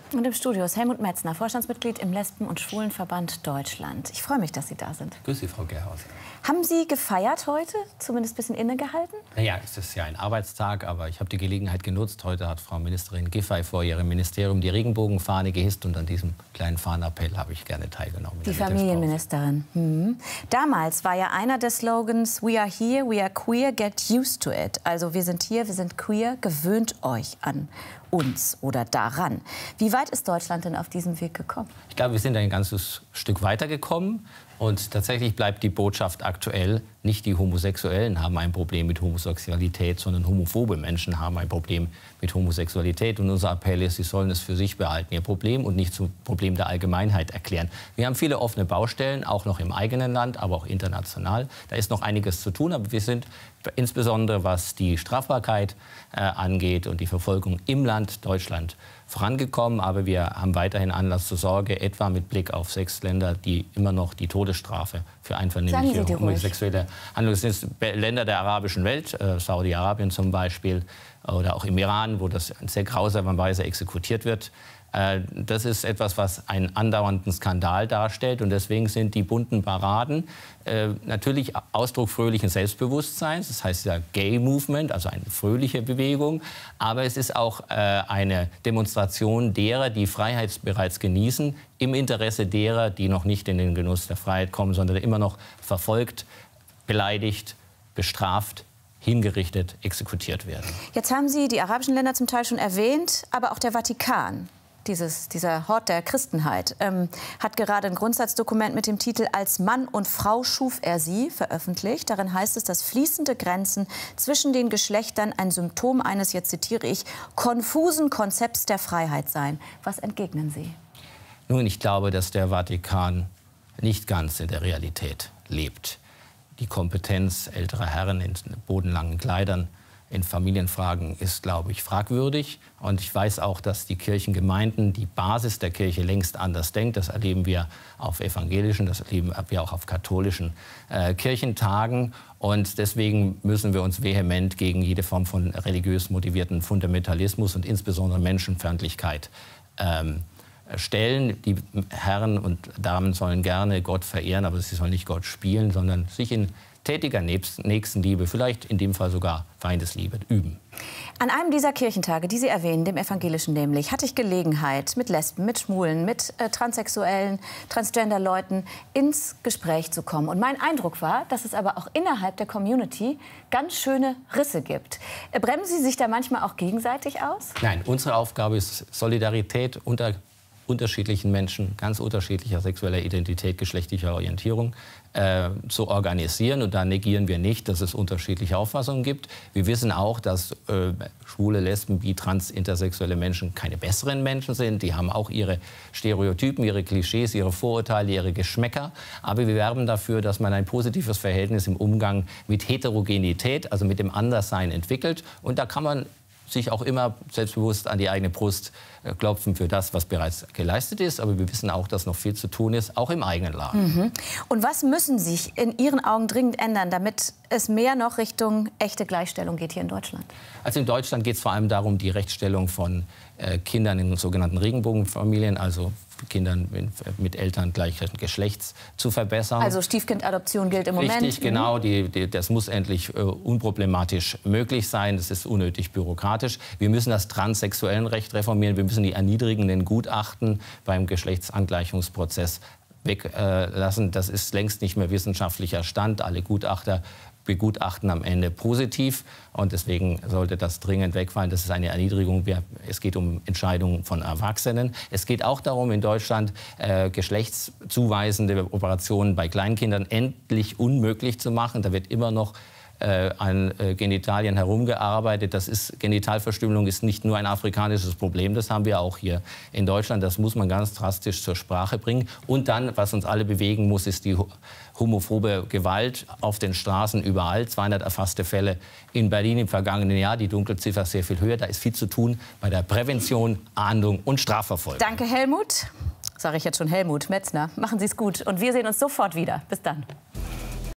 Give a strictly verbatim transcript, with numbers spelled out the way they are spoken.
Und im Studio ist Helmut Metzner, Vorstandsmitglied im Lesben- und Schwulenverband Deutschland. Ich freue mich, dass Sie da sind. Grüß Sie, Frau Gerhaus. Haben Sie gefeiert heute? Zumindest ein bisschen innegehalten? Naja, es ist ja ein Arbeitstag, aber ich habe die Gelegenheit genutzt. Heute hat Frau Ministerin Giffey vor ihrem Ministerium die Regenbogenfahne gehisst und an diesem kleinen Fahnenappell habe ich gerne teilgenommen. Die Familienministerin. Hm. Damals war ja einer der Slogans "We are here, we are queer, get used to it". Also wir sind hier, wir sind queer, gewöhnt euch an uns oder daran. Wie weit ist Deutschland denn auf diesem Weg gekommen? Ich glaube, wir sind ein ganzes Stück weitergekommen. Und tatsächlich bleibt die Botschaft aktuell, nicht die Homosexuellen haben ein Problem mit Homosexualität, sondern homophobe Menschen haben ein Problem mit Homosexualität. Und unser Appell ist, sie sollen es für sich behalten, ihr Problem, und nicht zum Problem der Allgemeinheit erklären. Wir haben viele offene Baustellen, auch noch im eigenen Land, aber auch international. Da ist noch einiges zu tun, aber wir sind insbesondere, was die Strafbarkeit äh, angeht und die Verfolgung im Land Deutschland, vorangekommen. Aber wir haben weiterhin Anlass zur Sorge, etwa mit Blick auf sechs Länder, die immer noch die Todesstrafe für einvernehmliche homosexuelle Handlungen sind. Länder der arabischen Welt, äh, Saudi-Arabien zum Beispiel, oder auch im Iran, wo das in sehr grausamer Weise exekutiert wird. Äh, das ist etwas, was einen andauernden Skandal darstellt. Und deswegen sind die bunten Paraden äh, natürlich Ausdruck fröhlichen Selbstbewusstseins. Das heißt ja Gay Movement, also eine fröhliche Bewegung. Aber es ist auch äh, eine Demonstration derer, die Freiheit bereits genießen, im Interesse derer, die noch nicht in den Genuss der Freiheit kommen, sondern immer noch verfolgt, beleidigt, bestraft, hingerichtet, exekutiert werden. Jetzt haben Sie die arabischen Länder zum Teil schon erwähnt, aber auch der Vatikan, dieses, dieser Hort der Christenheit, ähm, hat gerade ein Grundsatzdokument mit dem Titel "Als Mann und Frau schuf er sie" veröffentlicht. Darin heißt es, dass fließende Grenzen zwischen den Geschlechtern ein Symptom eines, jetzt zitiere ich, konfusen Konzepts der Freiheit seien. Was entgegnen Sie? Nun, ich glaube, dass der Vatikan nicht ganz in der Realität lebt. Die Kompetenz älterer Herren in bodenlangen Kleidern in Familienfragen ist, glaube ich, fragwürdig. Und ich weiß auch, dass die Kirchengemeinden, die Basis der Kirche, längst anders denkt. Das erleben wir auf evangelischen, das erleben wir auch auf katholischen äh, Kirchentagen. Und deswegen müssen wir uns vehement gegen jede Form von religiös motivierten Fundamentalismus und insbesondere Menschenfeindlichkeit ähm, stellen. Die Herren und Damen sollen gerne Gott verehren, aber sie sollen nicht Gott spielen, sondern sich in tätiger Nächstenliebe, vielleicht in dem Fall sogar Feindesliebe, üben. An einem dieser Kirchentage, die Sie erwähnen, dem evangelischen nämlich, hatte ich Gelegenheit, mit Lesben, mit Schwulen, mit äh, Transsexuellen, Transgender-Leuten ins Gespräch zu kommen. Und mein Eindruck war, dass es aber auch innerhalb der Community ganz schöne Risse gibt. Äh, bremsen Sie sich da manchmal auch gegenseitig aus? Nein, unsere Aufgabe ist Solidarität unter unterschiedlichen Menschen, ganz unterschiedlicher sexueller Identität, geschlechtlicher Orientierung äh, zu organisieren. Und da negieren wir nicht, dass es unterschiedliche Auffassungen gibt. Wir wissen auch, dass äh, schwule, lesben, bi, trans, intersexuelle Menschen keine besseren Menschen sind. Die haben auch ihre Stereotypen, ihre Klischees, ihre Vorurteile, ihre Geschmäcker. Aber wir werben dafür, dass man ein positives Verhältnis im Umgang mit Heterogenität, also mit dem Anderssein, entwickelt. Und da kann man sich auch immer selbstbewusst an die eigene Brust äh, klopfen für das, was bereits geleistet ist. Aber wir wissen auch, dass noch viel zu tun ist, auch im eigenen Laden. Mhm. Und was müssen sich in Ihren Augen dringend ändern, damit es mehr noch Richtung echte Gleichstellung geht hier in Deutschland? Also in Deutschland geht es vor allem darum, die Rechtsstellung von äh, Kindern in sogenannten Regenbogenfamilien, also Kindern mit Eltern gleichen Geschlechts, zu verbessern. Also Stiefkindadoption gilt im Moment. Richtig, genau. Die, die, das muss endlich äh, unproblematisch möglich sein. Das ist unnötig bürokratisch. Wir müssen das Transsexuellenrecht reformieren. Wir müssen die erniedrigenden Gutachten beim Geschlechtsangleichungsprozess weglassen. Äh, das ist längst nicht mehr wissenschaftlicher Stand. Alle Gutachter begutachten am Ende positiv. Und deswegen sollte das dringend wegfallen. Das ist eine Erniedrigung. Es geht um Entscheidungen von Erwachsenen. Es geht auch darum, in Deutschland äh, geschlechtszuweisende Operationen bei Kleinkindern endlich unmöglich zu machen. Da wird immer noch äh, an äh, Genitalien herumgearbeitet. Das ist, Genitalverstümmelung ist nicht nur ein afrikanisches Problem. Das haben wir auch hier in Deutschland. Das muss man ganz drastisch zur Sprache bringen. Und dann, was uns alle bewegen muss, ist die homophobe Gewalt auf den Straßen überall. zweihundert erfasste Fälle in Berlin im vergangenen Jahr. Die Dunkelziffer ist sehr viel höher. Da ist viel zu tun bei der Prävention, Ahndung und Strafverfolgung. Danke, Helmut. Sage ich jetzt schon Helmut Metzner. Machen Sie es gut. Und wir sehen uns sofort wieder. Bis dann.